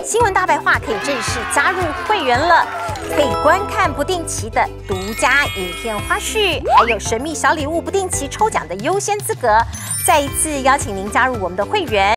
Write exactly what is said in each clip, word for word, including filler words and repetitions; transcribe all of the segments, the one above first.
新闻大白话可以正式加入会员了，可以观看不定期的独家影片花絮，还有神秘小礼物不定期抽奖的优先资格。再一次邀请您加入我们的会员。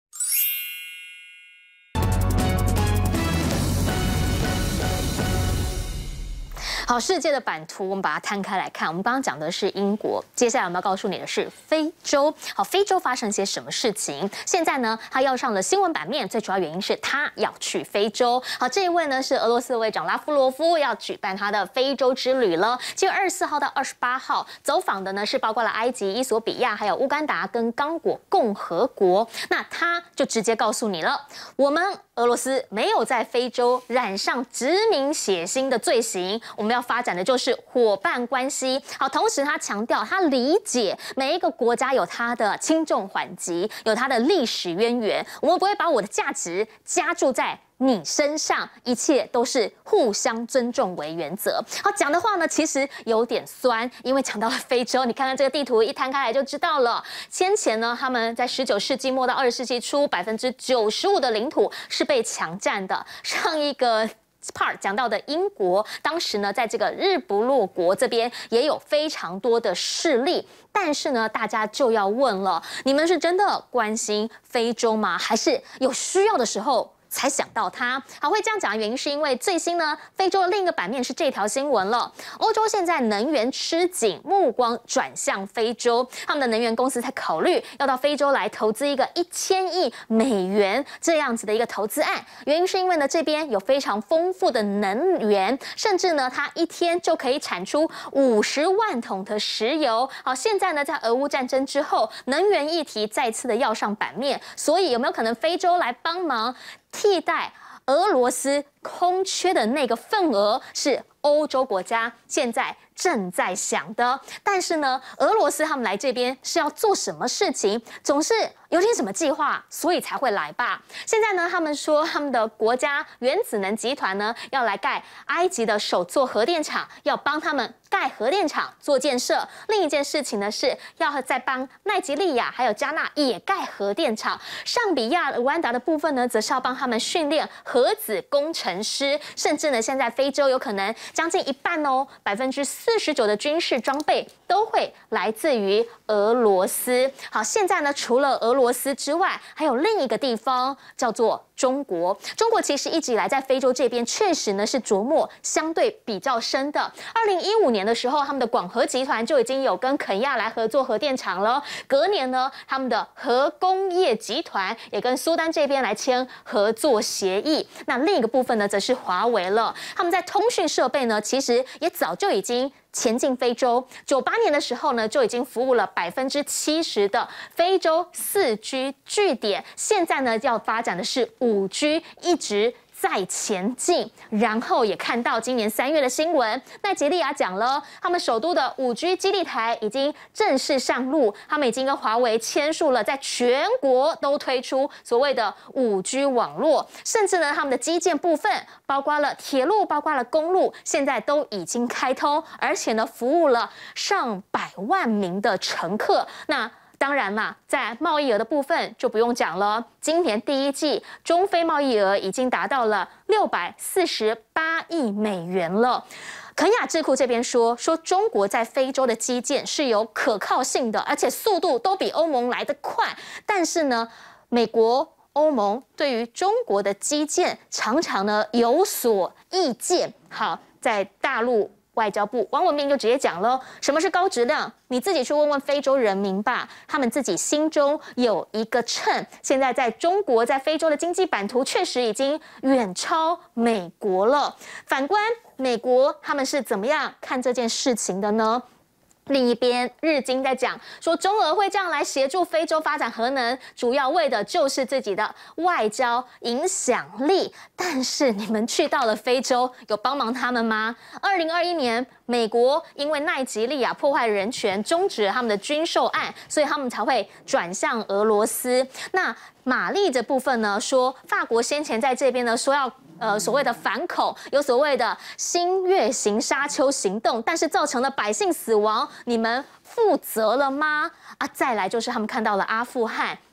好，世界的版图我们把它摊开来看。我们刚刚讲的是英国，接下来我们要告诉你的是非洲。好，非洲发生些什么事情？现在呢，他要上了新闻版面，最主要原因是他要去非洲。好，这一位呢是俄罗斯卫长拉夫罗夫要举办他的非洲之旅了。七月二十四号到二十八号走访的呢是包括了埃及、伊索比亚、还有乌干达跟刚果共和国。那他就直接告诉你了，我们俄罗斯没有在非洲染上殖民血腥的罪行，我们要发展的就是伙伴关系。好，同时他强调，他理解每一个国家有它的轻重缓急，有它的历史渊源。我们不会把我的价值加注在你身上，一切都是互相尊重为原则。好，讲的话呢，其实有点酸，因为讲到了非洲，你看看这个地图一摊开来就知道了。先前呢，他们在十九世纪末到二十世纪初，百分之九十五的领土是被强占的。上一个 part 讲到的英国，当时呢，在这个日不落国这边也有非常多的势力。 但是呢，大家就要问了：你们是真的关心非洲吗？还是有需要的时候才想到它？好，会这样讲的原因是因为最新呢，非洲的另一个版面是这条新闻了。欧洲现在能源吃紧，目光转向非洲，他们的能源公司在考虑要到非洲来投资一个一千亿美元这样子的一个投资案。原因是因为呢，这边有非常丰富的能源，甚至呢，它一天就可以产出五十万桶的石油。好，现在呢，在俄乌战争之后，能源议题再次的要上版面，所以有没有可能非洲来帮忙？ 替代俄罗斯空缺的那个份额是欧洲国家现在正在想的，但是呢，俄罗斯他们来这边是要做什么事情，总是有点什么计划，所以才会来吧。现在呢，他们说他们的国家原子能集团呢要来盖埃及的首座核电厂，要帮他们盖核电厂做建设。另一件事情呢是要再帮奈及利亚还有加纳也盖核电厂。上比亚、卢安达的部分呢，则是要帮他们训练核子工程师，甚至呢，现在非洲有可能将近一半哦，百分之四十九的军事装备都会来自于俄罗斯。好，现在呢，除了俄罗斯之外，还有另一个地方叫做中国。中国其实一直以来在非洲这边确实呢是琢磨相对比较深的。二零一五年的时候，他们的广核集团就已经有跟肯亚来合作核电厂了。隔年呢，他们的核工业集团也跟苏丹这边来签合作协议。那另一个部分呢，则是华为了。他们在通讯设备呢，其实也早就已经 前进非洲，九八年的时候呢，就已经服务了百分之七十的非洲四 G 据点。现在呢，要发展的是五 G， 一直 在前进，然后也看到今年三月的新闻，奈及利亚讲了，他们首都的五 G 基地台已经正式上路，他们已经跟华为签署了，在全国都推出所谓的五 G 网络，甚至呢，他们的基建部分，包括了铁路，包括了公路，现在都已经开通，而且呢，服务了上百万名的乘客。那 当然啦，在贸易额的部分就不用讲了。今年第一季中非贸易额已经达到了六百四十八亿美元了。肯亚智库这边说，说中国在非洲的基建是有可靠性的，而且速度都比欧盟来得快。但是呢，美国、欧盟对于中国的基建常常呢有所意见。好，在大陆 外交部王文斌就直接讲了，什么是高质量？你自己去问问非洲人民吧，他们自己心中有一个秤。现在在中国在非洲的经济版图确实已经远超美国了。反观美国，他们是怎么样看这件事情的呢？ 另一边，日经在讲说，中俄会这样来协助非洲发展核能，主要为的就是自己的外交影响力。但是你们去到了非洲，有帮忙他们吗？二零二一年，美国因为奈及利亚破坏人权，终止了他们的军售案，所以他们才会转向俄罗斯。那马利这部分呢，说法国先前在这边呢说要 呃，所谓的反恐，有所谓的新月型沙丘行动，但是造成了百姓死亡，你们负责了吗？啊，再来就是他们看到了阿富汗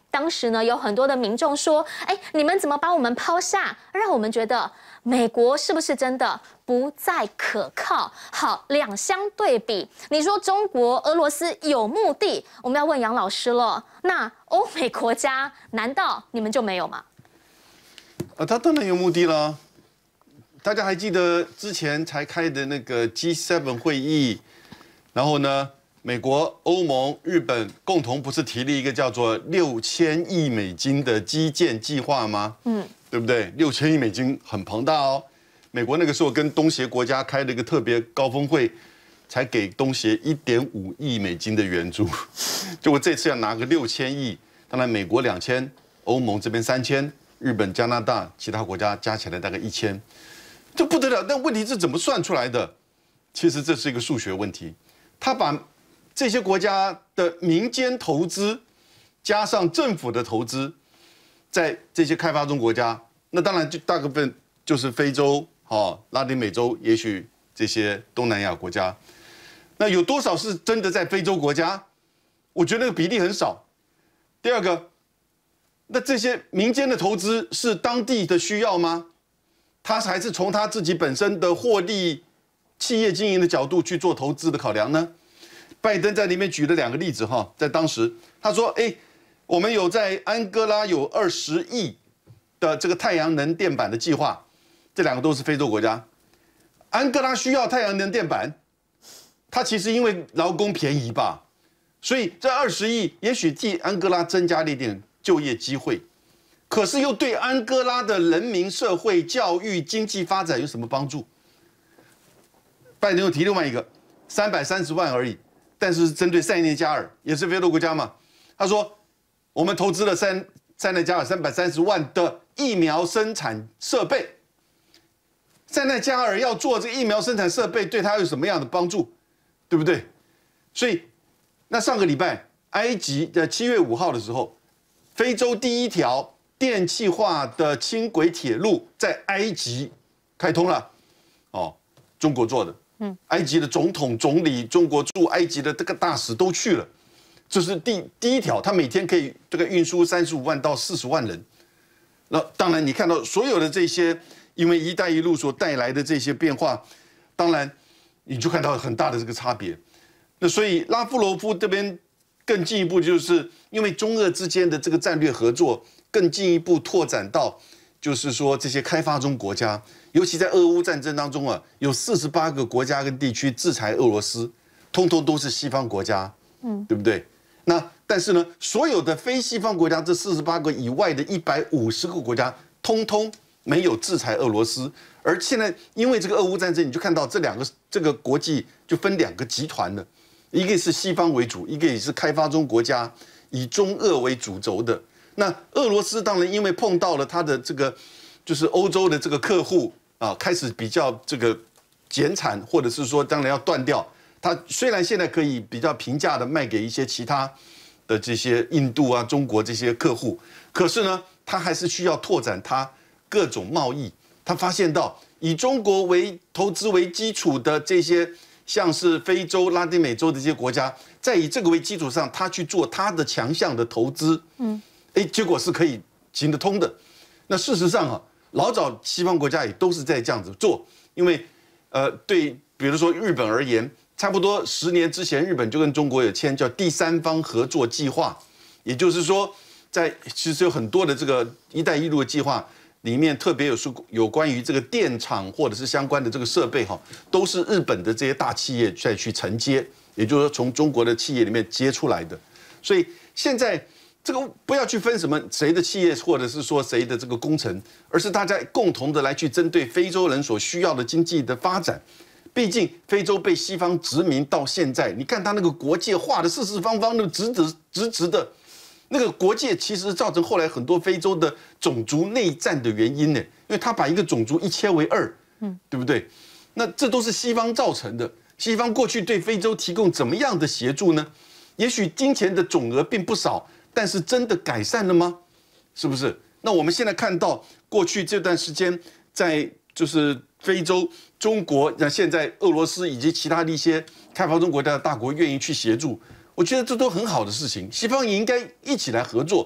当时呢，有很多的民众说：“哎，你们怎么把我们抛下？”让我们觉得美国是不是真的不再可靠？好，两相对比，你说中国、俄罗斯有目的，我们要问杨老师了。那欧美国家难道你们就没有吗？ 啊，他当然有目的了。大家还记得之前才开的那个 G 七 会议，然后呢，美国、欧盟、日本共同不是提了一个叫做六千亿美金的基建计划吗？嗯，对不对？六千亿美金很庞大哦。美国那个时候跟东协国家开了一个特别高峰会，才给东协一点五亿美金的援助，结果这次要拿个六千亿，当然美国两千，欧盟这边三千，日本、加拿大其他国家加起来大概一千。这不得了，但问题是怎么算出来的？其实这是一个数学问题。他把这些国家的民间投资加上政府的投资，在这些开发中国家，那当然就大部分就是非洲、哦、拉丁美洲，也许这些东南亚国家。那有多少是真的在非洲国家？我觉得那个比例很少。第二个，那这些民间的投资是当地的需要吗？他还是从他自己本身的获利、企业经营的角度去做投资的考量呢？拜登在里面举了两个例子哈，在当时他说：“哎，我们有在安哥拉有二十亿的这个太阳能电板的计划，这两个都是非洲国家。安哥拉需要太阳能电板，它其实因为劳工便宜吧，所以这二十亿也许替安哥拉增加了一点就业机会。”可是又对安哥拉的人民、社会、教育、经济发展有什么帮助？拜登又提另外一个三百三十万而已，但是针对塞内加尔，也是非洲国家嘛。他说，我们投资了塞塞内加尔三百三十万的疫苗生产设备。塞内加尔要做这个疫苗生产设备，对他有什么样的帮助？对不对？所以，那上个礼拜，埃及的七月五号的时候，非洲第一条电气化的轻轨铁路在埃及开通了，哦，中国做的，嗯，埃及的总统、总理、中国驻埃及的这个大使都去了，这是第第一条，它每天可以这个运输三十五万到四十万人。那当然，你看到所有的这些，因为“一带一路”所带来的这些变化，当然你就看到很大的这个差别。那所以拉夫罗夫这边更进一步，就是因为中俄之间的这个战略合作。更进一步拓展到，就是说这些开发中国家，尤其在俄乌战争当中啊，有四十八个国家跟地区制裁俄罗斯，通通都是西方国家，嗯，对不对？那但是呢，所有的非西方国家这四十八个以外的一百五十个国家，通通没有制裁俄罗斯。而现在因为这个俄乌战争，你就看到这两个这个国际就分两个集团了，一个是西方为主，一个也是开发中国家，以中俄为主轴的。那俄罗斯当然因为碰到了他的这个，就是欧洲的这个客户啊，开始比较这个减产，或者是说当然要断掉。它虽然现在可以比较平价的卖给一些其他的这些印度啊、中国这些客户，可是呢，它还是需要拓展它各种贸易。他发现到以中国为投资为基础的这些，像是非洲、拉丁美洲的这些国家，在以这个为基础上，他去做他的强项的投资，嗯。哎，结果是可以行得通的。那事实上啊，老早西方国家也都是在这样子做，因为呃，对，比如说日本而言，差不多十年之前，日本就跟中国有签叫第三方合作计划，也就是说，在其实有很多的这个“一带一路”的计划里面，特别有说有关于这个电厂或者是相关的这个设备哈，都是日本的这些大企业再去承接，也就是说从中国的企业里面接出来的。所以现在。这个不要去分什么谁的企业，或者是说谁的这个工程，而是大家共同的来去针对非洲人所需要的经济的发展。毕竟非洲被西方殖民到现在，你看他那个国界画的四四方方的、直直直直的，那个国界其实造成后来很多非洲的种族内战的原因呢，因为他把一个种族一切为二，嗯，对不对？那这都是西方造成的。西方过去对非洲提供怎么样的协助呢？也许金钱的总额并不少。但是真的改善了吗？是不是？那我们现在看到过去这段时间，在就是非洲、中国，那现在俄罗斯以及其他的一些开发中国家的大国愿意去协助，我觉得这都很好的事情。西方也应该一起来合作，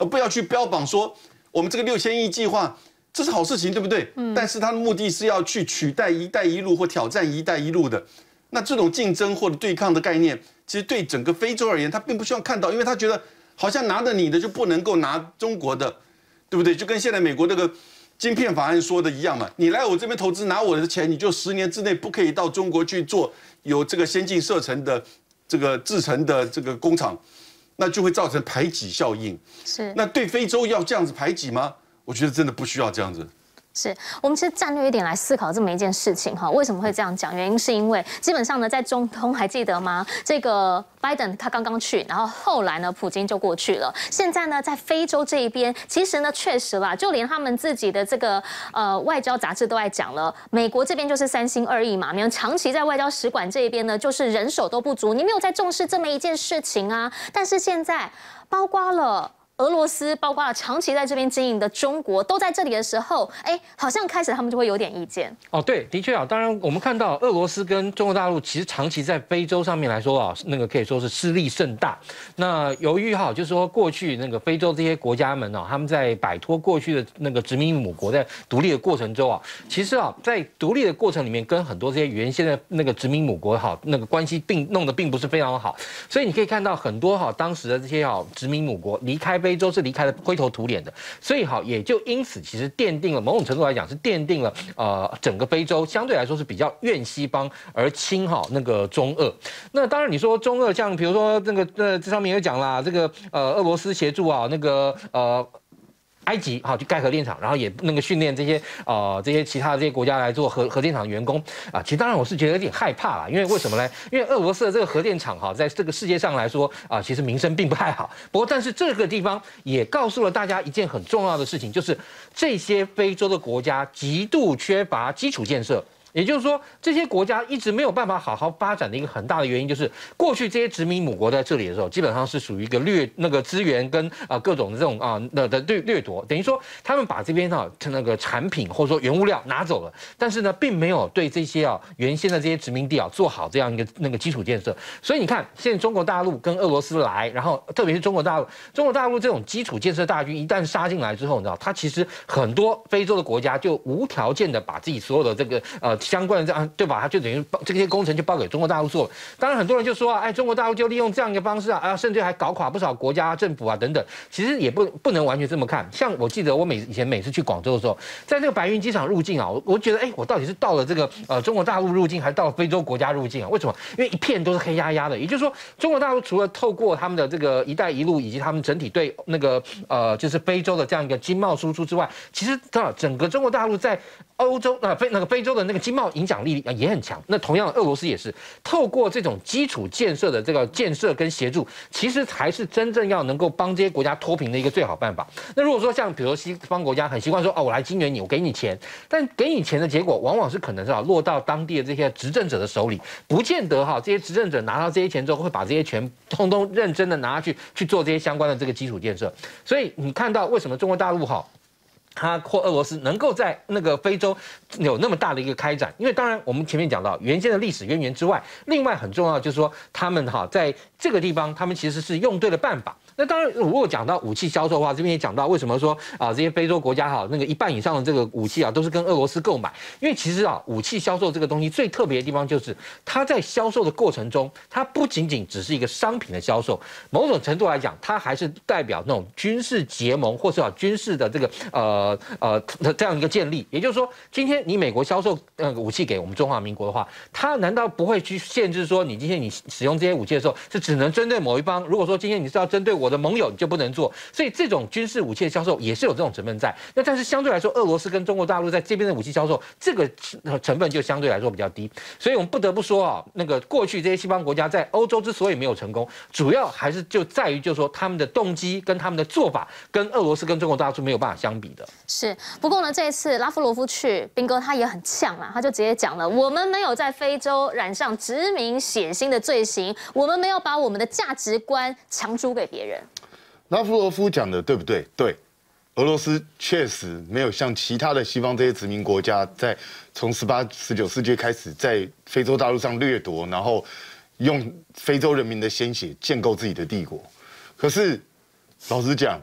而不要去标榜说我们这个六千亿计划这是好事情，对不对？嗯。但是它的目的是要去取代“一带一路”或挑战“一带一路”的，那这种竞争或者对抗的概念，其实对整个非洲而言，他并不希望看到，因为他觉得好像拿着你的就不能够拿中国的，对不对？就跟现在美国那个晶片法案说的一样嘛，你来我这边投资，拿我的钱，你就十年之内不可以到中国去做有这个先进射程的这个制程的这个工厂。那就会造成排挤效应。 是， 那对非洲要这样子排挤吗？我觉得真的不需要这样子。 是我们其实战略一点来思考这么一件事情哈，为什么会这样讲？原因是因为基本上呢，在中东还记得吗？这个拜登他刚刚去，然后后来呢，普京就过去了。现在呢，在非洲这一边，其实呢，确实啦，就连他们自己的这个呃外交杂志都在讲了，美国这边就是三心二意嘛，你们长期在外交使馆这一边呢，就是人手都不足，你没有在重视这么一件事情啊。但是现在包括了。俄罗斯包括了长期在这边经营的中国，都在这里的时候，哎，好像开始他们就会有点意见。 哦，对，的确啊，当然我们看到俄罗斯跟中国大陆其实长期在非洲上面来说啊，那个可以说是势力甚大。那由于哈，就是说过去那个非洲这些国家们啊，他们在摆脱过去的那个殖民母国在独立的过程中啊，其实啊，在独立的过程里面，跟很多这些原先的那个殖民母国哈，那个关系并弄得并不是非常好。所以你可以看到很多哈，当时的这些哈殖民母国离开非。非洲是离开了灰头土脸的，所以好也就因此其实奠定了某种程度来讲是奠定了呃整个非洲相对来说是比较怨西方而亲哈那个中俄。那当然你说中俄像比如说那个呃这上面也讲啦，这个呃俄罗斯协助啊那个呃。埃及好去盖核电厂，然后也那个训练这些呃这些其他的这些国家来做核核电厂员工啊，其实当然我是觉得有点害怕啦，因为为什么呢？因为俄罗斯的这个核电厂哈，在这个世界上来说啊，其实名声并不太好。不过，但是这个地方也告诉了大家一件很重要的事情，就是这些非洲的国家极度缺乏基础建设。也就是说，这些国家一直没有办法好好发展的一个很大的原因，就是过去这些殖民母国在这里的时候，基本上是属于一个掠那个资源跟啊、呃、各种的这种啊的的掠掠夺，等于说他们把这边哈那个产品或者说原物料拿走了，但是呢，并没有对这些啊原先的这些殖民地啊做好这样一个那个基础建设。所以你看，现在中国大陆跟俄罗斯来，然后特别是中国大陆，中国大陆这种基础建设大军一旦杀进来之后，你知道，它其实很多非洲的国家就无条件的把自己所有的这个呃。相关的这样对吧？他就等于这些工程就包给中国大陆做了。当然，很多人就说啊，哎，中国大陆就利用这样一个方式啊，啊，甚至还搞垮不少国家、政府啊等等。其实也不不能完全这么看。像我记得我每以前每次去广州的时候，在这个白云机场入境啊，我我觉得哎，我到底是到了这个呃中国大陆入境，还是到了非洲国家入境啊？为什么？因为一片都是黑压压的。也就是说，中国大陆除了透过他们的这个“一带一路”以及他们整体对那个呃就是非洲的这样一个经贸输出之外，其实啊整个中国大陆在欧洲啊非那个非洲的那个经贸影响力也很强。那同样，俄罗斯也是透过这种基础建设的这个建设跟协助，其实才是真正要能够帮这些国家脱贫的一个最好办法。那如果说像比如说西方国家很习惯说哦，我来支援你，我给你钱，但给你钱的结果往往是可能是啊落到当地的这些执政者的手里，不见得哈这些执政者拿到这些钱之后会把这些钱通通认真的拿去去做这些相关的这个基础建设。所以你看到为什么中国大陆哈？它或俄罗斯能够在那个非洲有那么大的一个开展，因为当然我们前面讲到原先的历史渊源之外，另外很重要就是说他们哈在这个地方，他们其实是用对了办法。那当然，如果讲到武器销售的话，这边也讲到为什么说啊这些非洲国家哈那个一半以上的这个武器啊都是跟俄罗斯购买，因为其实啊武器销售这个东西最特别的地方就是它在销售的过程中，它不仅仅只是一个商品的销售，某种程度来讲，它还是代表那种军事结盟或是啊军事的这个呃呃这样一个建立。也就是说，今天你美国销售那个武器给我们中华民国的话，它难道不会去限制说你今天你使用这些武器的时候是只能针对某一方？如果说今天你是要针对我的盟友，你就不能做。所以这种军事武器的销售也是有这种成分在。那但是相对来说，俄罗斯跟中国大陆在这边的武器销售，这个成分就相对来说比较低。所以我们不得不说啊，那个过去这些西方国家在欧洲之所以没有成功，主要还是就在于就是说他们的动机跟他们的做法跟俄罗斯跟中国大陆是没有办法相比的。 是，不过呢，这一次拉夫罗夫去，斌哥他也很呛啊，他就直接讲了，我们没有在非洲染上殖民血腥的罪行，我们没有把我们的价值观强租给别人。 拉夫罗夫讲的对不对？对，俄罗斯确实没有像其他的西方这些殖民国家，在从十八、十九世纪开始在非洲大陆上掠夺，然后用非洲人民的鲜血建构自己的帝国。可是，老实讲，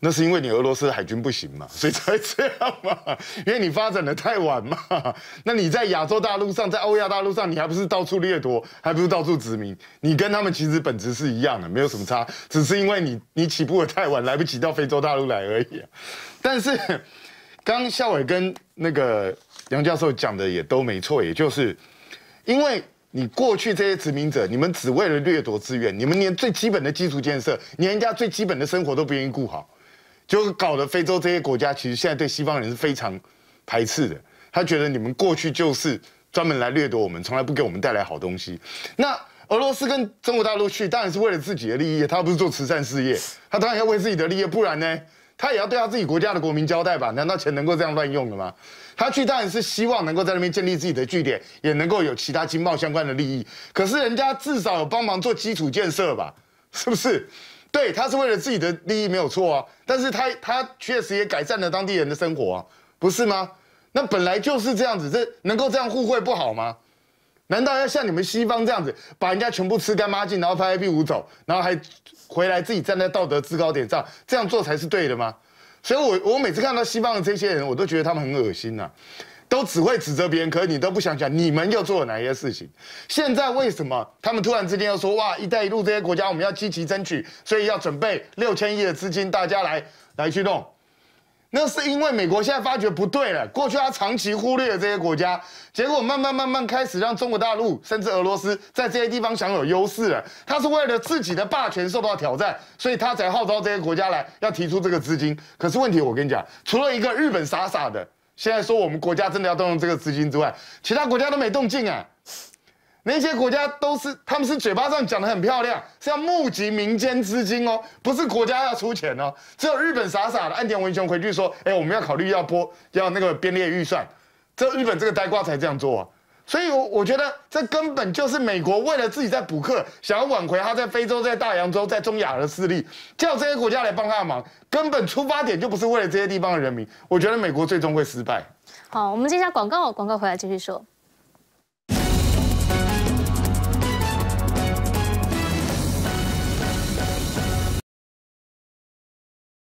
那是因为你俄罗斯海军不行嘛，所以才这样嘛。因为你发展的太晚嘛。那你在亚洲大陆上，在欧亚大陆上，你还不是到处掠夺，还不是到处殖民？你跟他们其实本质是一样的，没有什么差，只是因为你你起步的太晚，来不及到非洲大陆来而已、啊。但是刚刚孝瑋跟那个杨教授讲的也都没错，也就是因为。你过去这些殖民者，你们只为了掠夺资源，你们连最基本的基础建设，连人家最基本的生活都不愿意顾好，就搞得非洲这些国家其实现在对西方人是非常排斥的。他觉得你们过去就是专门来掠夺我们，从来不给我们带来好东西。那俄罗斯跟中国大陆去，当然是为了自己的利益，他不是做慈善事业，他当然要为自己的利益，不然呢？他也要对他自己国家的国民交代吧？难道钱能够这样乱用的吗？他去当然是希望能够在那边建立自己的据点，也能够有其他经贸相关的利益。可是人家至少有帮忙做基础建设吧？是不是？对，他是为了自己的利益没有错啊。但是他他确实也改善了当地人的生活啊，不是吗？那本来就是这样子，这能够这样互惠不好吗？难道要像你们西方这样子，把人家全部吃干抹净，然后拍拍屁股走，然后还回来自己站在道德制高点上，这样做才是对的吗？所以我我每次看到西方的这些人，我都觉得他们很恶心呐、啊，都只会指责别人，可是你都不想想你们又做了哪些事情。现在为什么他们突然之间又说哇，一带一路这些国家我们要积极争取，所以要准备六千亿的资金，大家来来去弄？那是因为美国现在发觉不对了，过去他长期忽略了这些国家，结果慢慢慢慢开始让中国大陆甚至俄罗斯在这些地方享有优势了。他是为了自己的霸权受到挑战，所以他才号召这些国家来要提出这个资金。可是问题我跟你讲，除了一个日本傻傻的现在说我们国家真的要动用这个资金之外，其他国家都没动静啊。那些国家都是，他们是嘴巴上讲得很漂亮，是要募集民间资金哦，不是国家要出钱哦。只有日本傻傻的岸田文雄回去说，哎，我们要考虑要拨要那个编列预算，这日本这个呆瓜才这样做啊。所以我，我我觉得这根本就是美国为了自己在补课，想要挽回他在非洲、在大洋洲、在中亚的势力，叫这些国家来帮他的忙，根本出发点就不是为了这些地方的人民。我觉得美国最终会失败。 好，我们接下来广告，广告回来继续说。